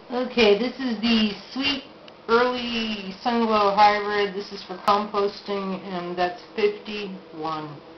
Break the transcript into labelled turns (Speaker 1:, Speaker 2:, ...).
Speaker 1: Okay, this is the Sweet Early Sunglow Hybrid. This is for composting, and that's 51.